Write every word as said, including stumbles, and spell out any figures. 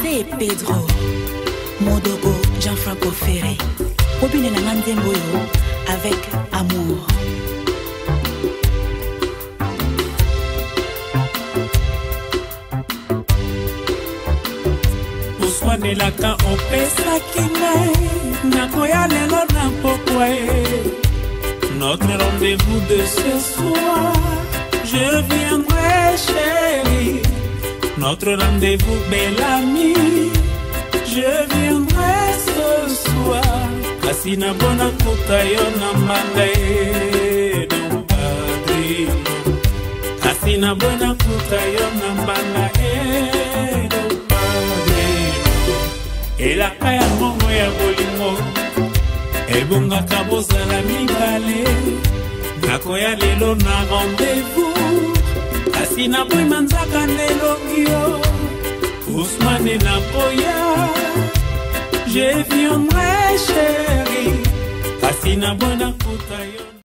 José Pedro Modogo Jean-Franco Ferré Obine na Nzemboyo avec amour. Oswanelaka opesaki ngai nakoya lelo na pokwa. Notre rendez-vous de ce soir, je viendrai chérie. Notre rendez-vous belle amie, je viendrai ce soir. Kasi na bona kuta yo na mbangae don padrino. Kasi na bona kuta yo na mbangae don padrino. Elaka ya mongo ya bolingo ebongaka bozala mibale. Nakoya lelo na rendez-vous, kasi na bwi manzaka ndelongi yo. Ousmane nakoya, je viendrai chérie, kasi na bona kuta yo.